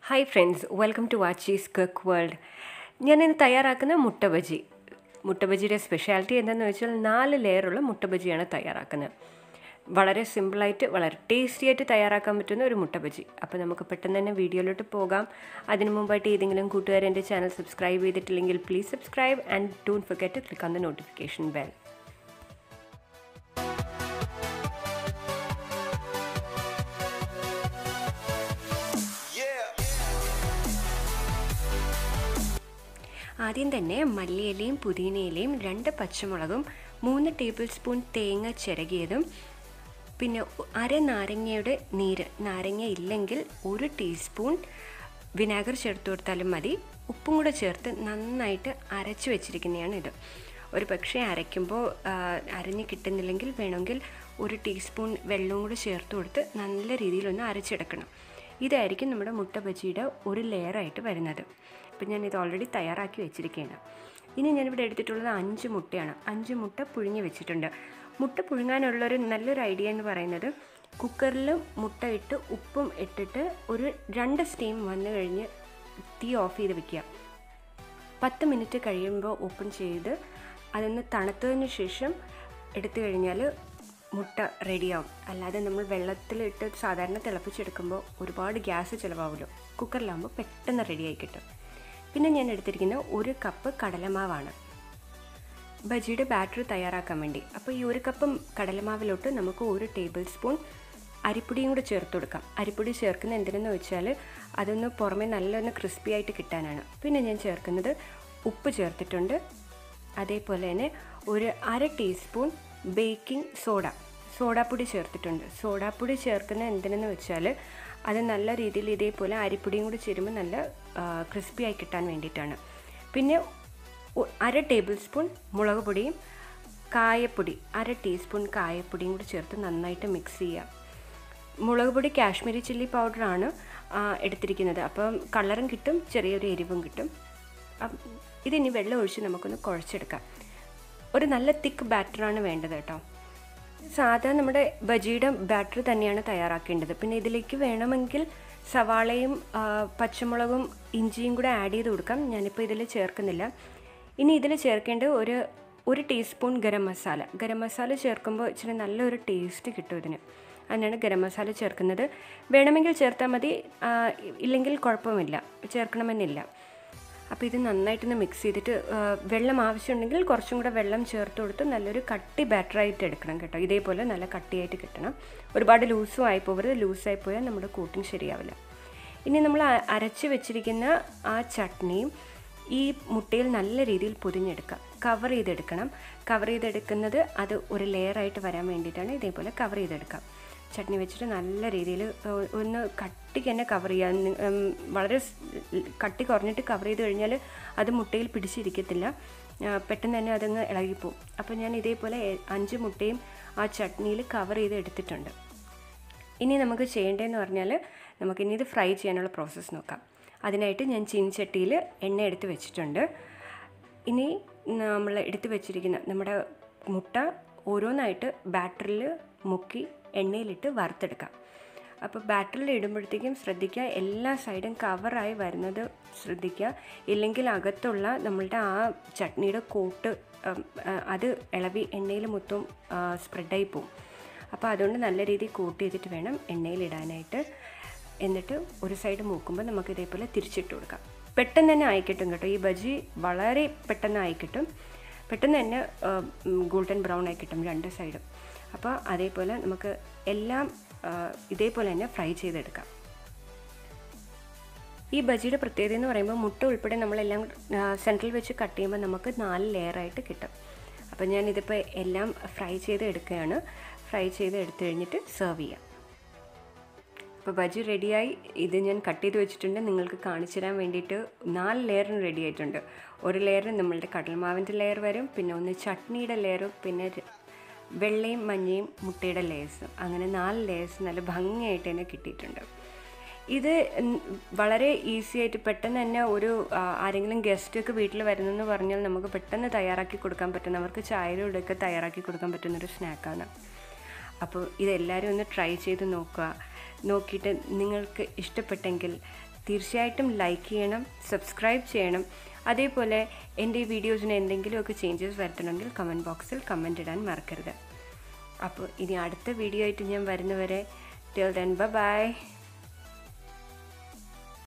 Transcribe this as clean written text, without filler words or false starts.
Hi friends, welcome to Archie's Cook World. ഞാൻ ഇന്ന് തയ്യാറാക്കുന്ന മുട്ട ബജി. മുട്ട ബജിയുടെ സ്പെഷ്യാലിറ്റി എന്താണെന്ന് വെച്ചാൽ 4 ലെയറുള്ള മുട്ട ബജിയാണ് തയ്യാറാക്കുന്നത്. വളരെ സിമ്പിളായിട്ട് വളരെ ടേസ്റ്റി ആയിട്ട് തയ്യാറാക്കാൻ പറ്റുന്ന ഒരു മുട്ട ബജി. അപ്പോൾ നമുക്ക് പെട്ടെന്ന് തന്നെ വീഡിയോയിലോട്ട് പോകാം. അതിനു മുമ്പായിട്ട് ഏതെങ്കിലും കൂട്ടുകാർ എൻ്റെ ചാനൽ സബ്സ്ക്രൈബ് ചെയ്തിട്ടില്ലെങ്കിൽ please subscribe and don't forget to click on the notification bell. ആദ്യം തന്നെ മല്ലിയിലയും പുതിനയിലയും 2 പച്ചമുളകും 3 ടേബിൾ സ്പൂൺ തേങ്ങ ചിരകിയതും പിന്നെ അര നാരങ്ങയുടെ നീര്, നാരങ്ങ ഇല്ലെങ്കിൽ 1 ടീസ്പൂൺ വിനാഗർ ചേർത്ത് കൊടുത്താലും മതി. ഉപ്പും കൂടെ ചേർത്ത് നന്നായിട്ട് അരച്ച് വെച്ചിരിക്കുന്നതാണ് ഇത്. ഒരു പക്ഷേ അരയ്ക്കുമ്പോൾ അരഞ്ഞ് കിട്ടുന്നില്ലെങ്കിൽ വേണമെങ്കിൽ 1 ടീസ്പൂൺ വെള്ളവും കൂടെ ചേർത്ത് കൊടുത്ത് നല്ല രീതിയിലൊന്ന് അരച്ചെടുക്കണം. ഇതായിരിക്കും നമ്മുടെ മുട്ട ബജിയുടെ ഒരു ലെയറായിട്ട് വരുന്നത്. അപ്പം ഞാനിത് ഓൾറെഡി തയ്യാറാക്കി വെച്ചിരിക്കുകയാണ്. ഇനി ഞാനിവിടെ എടുത്തിട്ടുള്ളത് 5 മുട്ടയാണ്. 5 മുട്ട പുഴുങ്ങി വെച്ചിട്ടുണ്ട്. മുട്ട പുഴുങ്ങാനുള്ളൊരു നല്ലൊരു ഐഡിയ എന്ന് പറയുന്നത് കുക്കറിൽ മുട്ട ഇട്ട് ഉപ്പും ഇട്ടിട്ട് ഒരു 2 സ്റ്റീം വന്നു കഴിഞ്ഞ് തീ ഓഫ് ചെയ്ത് വെക്കുക. 10 മിനിറ്റ് കഴിയുമ്പോൾ ഓപ്പൺ ചെയ്ത് അതൊന്ന് തണുത്തതിന് ശേഷം എടുത്തു കഴിഞ്ഞാൽ മുട്ട റെഡിയാവും. അല്ലാതെ നമ്മൾ വെള്ളത്തിലിട്ട് സാധാരണ തിളപ്പിച്ചെടുക്കുമ്പോൾ ഒരുപാട് ഗ്യാസ് ചിലവാകുമല്ലോ. കുക്കറിലാകുമ്പോൾ പെട്ടെന്ന് റെഡിയായി കിട്ടും. പിന്നെ ഞാൻ എടുത്തിരിക്കുന്ന 1 കപ്പ് കടലമാവാണ് ബജിയുടെ ബാറ്റർ തയ്യാറാക്കാൻ വേണ്ടി. അപ്പോൾ ഈ 1 കപ്പ് കടലമാവിലോട്ട് നമുക്ക് 1 ടേബിൾ സ്പൂൺ അരിപ്പൊടിയും കൂടെ ചേർത്ത് കൊടുക്കാം. അരിപ്പൊടി ചേർക്കുന്നത് എന്തിനെന്ന് വെച്ചാൽ അതൊന്ന് പുറമേ നല്ലൊന്ന് ക്രിസ്പി ആയിട്ട് കിട്ടാനാണ്. പിന്നെ ഞാൻ ചേർക്കുന്നത് ഉപ്പ് ചേർത്തിട്ടുണ്ട്. അതേപോലെ തന്നെ ഒരു അര ടീസ്പൂൺ ബേക്കിംഗ് സോഡാപ്പൊടി ചേർത്തിട്ടുണ്ട്. സോഡാപ്പൊടി ചേർക്കുന്നത് എന്തിനെന്ന് വെച്ചാൽ അത് നല്ല രീതിയിൽ ഇതേപോലെ അരിപ്പൊടിയും കൂടി ചേരുമ്പോൾ നല്ല ക്രിസ്പി ആയി കിട്ടാൻ വേണ്ടിയിട്ടാണ്. പിന്നെ അര ടേബിൾ സ്പൂൺ മുളക് പൊടിയും അര ടീസ്പൂൺ കായപ്പൊടിയും കൂടി ചേർത്ത് നന്നായിട്ട് മിക്സ് ചെയ്യാം. മുളക് പൊടി കാശ്മീരി ചില്ലി പൗഡറാണ് എടുത്തിരിക്കുന്നത്. അപ്പം കളറും കിട്ടും, ചെറിയൊരു എരിവും കിട്ടും. ഇതിനി വെള്ളം ഒഴിച്ച് നമുക്കൊന്ന് കുഴച്ചെടുക്കാം. ഒരു നല്ല തിക്ക് ബാറ്ററാണ് വേണ്ടത് കേട്ടോ. സാധാരണ നമ്മുടെ ബജിയുടെ ബാറ്റർ തന്നെയാണ് തയ്യാറാക്കേണ്ടത്. പിന്നെ ഇതിലേക്ക് വേണമെങ്കിൽ സവാളയും പച്ചമുളകും ഇഞ്ചിയും കൂടെ ആഡ് ചെയ്ത് കൊടുക്കാം. ഞാനിപ്പോൾ ഇതിൽ ചേർക്കുന്നില്ല. ഇനി ഇതിൽ ചേർക്കേണ്ടത് ഒരു ടീസ്പൂൺ ഗരം മസാല ചേർക്കുമ്പോൾ ഇച്ചിരി നല്ലൊരു ടേസ്റ്റ് കിട്ടും ഇതിന്. അതിനാണ് ഗരം മസാല ചേർക്കുന്നത്. വേണമെങ്കിൽ ചേർത്താൽ മതി, ഇല്ലെങ്കിൽ കുഴപ്പമില്ല, ചേർക്കണമെന്നില്ല. അപ്പോൾ ഇത് നന്നായിട്ടൊന്ന് മിക്സ് ചെയ്തിട്ട് വെള്ളം ആവശ്യമുണ്ടെങ്കിൽ കുറച്ചും കൂടെ വെള്ളം ചേർത്ത് കൊടുത്ത് നല്ലൊരു കട്ടി ബാറ്ററായിട്ട് എടുക്കണം കേട്ടോ. ഇതേപോലെ നല്ല കട്ടിയായിട്ട് കിട്ടണം. ഒരുപാട് ലൂസും ആയി പോകരുത്. ലൂസായി പോയാൽ നമ്മുടെ കൂട്ടിങ് ശരിയാവില്ല. ഇനി നമ്മൾ അരച്ച് വെച്ചിരിക്കുന്ന ആ ചട്നിയും ഈ മുട്ടയിൽ നല്ല രീതിയിൽ പൊതിഞ്ഞെടുക്കാം. കവർ ചെയ്തെടുക്കുന്നത് അത് ഒരു ലെയറായിട്ട് വരാൻ വേണ്ടിയിട്ടാണ്. ഇതേപോലെ കവർ ചെയ്തെടുക്കാം. ചട്നി വെച്ചിട്ട് നല്ല രീതിയിൽ ഒന്ന് കട്ടിക്ക് തന്നെ കവർ ചെയ്യാൻ. വളരെ കട്ടി കുറഞ്ഞിട്ട് കവർ ചെയ്ത് കഴിഞ്ഞാൽ അത് മുട്ടയിൽ പിടിച്ചിരിക്കത്തില്ല, പെട്ടെന്ന് തന്നെ അതങ്ങ് ഇളകിപ്പോവും. അപ്പോൾ ഞാൻ ഇതേപോലെ 5 മുട്ടയും ആ ചട്നിയിൽ കവർ ചെയ്ത് എടുത്തിട്ടുണ്ട്. ഇനി നമുക്ക് ചെയ്യേണ്ടതെന്ന് പറഞ്ഞാൽ നമുക്കിനി ഇത് ഫ്രൈ ചെയ്യാനുള്ള പ്രോസസ്സ് നോക്കാം. അതിനായിട്ട് ഞാൻ ചീനിച്ചട്ടിയിൽ എണ്ണ എടുത്ത് വെച്ചിട്ടുണ്ട്. ഇനി നമ്മൾ എടുത്ത് വെച്ചിരിക്കുന്ന നമ്മുടെ മുട്ട ഓരോന്നായിട്ട് ബാറ്ററിൽ മുക്കി എണ്ണയിലിട്ട് വറുത്തെടുക്കാം. അപ്പോൾ ബാറ്ററിൽ ഇടുമ്പോഴത്തേക്കും ശ്രദ്ധിക്കുക, എല്ലാ സൈഡും കവറായി വരുന്നത് ശ്രദ്ധിക്കുക. ഇല്ലെങ്കിൽ അകത്തുള്ള നമ്മളുടെ ആ ചട്നിയുടെ കോട്ട് അത് ഇളവി എണ്ണയിൽ മൊത്തം സ്പ്രെഡായി പോവും. അപ്പോൾ അതുകൊണ്ട് നല്ല രീതിയിൽ കോട്ട് ചെയ്തിട്ട് വേണം എണ്ണയിലിടാനായിട്ട്. എന്നിട്ട് ഒരു സൈഡ് മൂക്കുമ്പോൾ നമുക്ക് ഇതേപോലെ തിരിച്ചിട്ട് കൊടുക്കാം. പെട്ടെന്ന് തന്നെ ആയിക്കിട്ടും കേട്ടോ. ഈ ബജി വളരെ പെട്ടെന്ന് ആയിക്കിട്ടും. പെട്ടെന്ന് തന്നെ ഗോൾഡൻ ബ്രൗൺ ആയി കിട്ടും 2 സൈഡും. അപ്പോൾ അതേപോലെ നമുക്ക് എല്ലാം ഇതേപോലെ തന്നെ ഫ്രൈ ചെയ്തെടുക്കാം. ഈ ബജിയുടെ പ്രത്യേകത എന്ന് പറയുമ്പോൾ മുട്ട ഉൾപ്പെടെ നമ്മളെല്ലാം സെൻട്രൽ വെച്ച് കട്ട് ചെയ്യുമ്പോൾ നമുക്ക് 4 ലെയറായിട്ട് കിട്ടും. അപ്പോൾ ഞാനിതിപ്പോൾ എല്ലാം ഫ്രൈ ചെയ്ത് എടുക്കുകയാണ്. ഫ്രൈ ചെയ്ത് എടുത്തു കഴിഞ്ഞിട്ട് സെർവ് ചെയ്യാം. അപ്പോൾ ബജി റെഡിയായി. ഇത് ഞാൻ കട്ട് ചെയ്ത് വെച്ചിട്ടുണ്ട് നിങ്ങൾക്ക് കാണിച്ചു തരാൻ വേണ്ടിയിട്ട്. 4 ലെയറിന് റെഡി ആയിട്ടുണ്ട്. ഒരു ലെയർ നമ്മളുടെ കടൽമാവിൻ്റെ ലെയർ വരും, പിന്നെ ഒന്ന് ചട്നിയുടെ ലെയറും, പിന്നെ വെള്ളയും മഞ്ഞയും മുട്ടയുടെ ലെയേഴ്സും. അങ്ങനെ 4 ലെയേഴ്സ് നല്ല ഭംഗിയായിട്ട് തന്നെ കിട്ടിയിട്ടുണ്ട്. ഇത് വളരെ ഈസി ആയിട്ട് പെട്ടെന്ന് തന്നെ ആരെങ്കിലും ഗസ്റ്റൊക്കെ വീട്ടിൽ വരുന്നെന്ന് പറഞ്ഞാൽ നമുക്ക് പെട്ടെന്ന് തയ്യാറാക്കി കൊടുക്കാൻ പറ്റുന്ന, അവർക്ക് ചായയുടെ കൂടെയൊക്കെ തയ്യാറാക്കി കൊടുക്കാൻ പറ്റുന്നൊരു സ്നാക്കാണ്. അപ്പോൾ ഇതെല്ലാവരും ഒന്ന് ട്രൈ ചെയ്ത് നോക്കുക. നോക്കിയിട്ട് നിങ്ങൾക്ക് ഇഷ്ടപ്പെട്ടെങ്കിൽ തീർച്ചയായിട്ടും ലൈക്ക് ചെയ്യണം, സബ്സ്ക്രൈബ് ചെയ്യണം. അതേപോലെ എൻ്റെ ഈ വീഡിയോസിന് എന്തെങ്കിലുമൊക്കെ ചേഞ്ചസ് വരുത്തണമെങ്കിൽ കമൻറ്റ് ബോക്സിൽ കമൻറ്റ് ഇടാൻ മറക്കരുത്. അപ്പോൾ ഇനി അടുത്ത വീഡിയോ ആയിട്ട് ഞാൻ വരുന്നവരെ till then bye bye.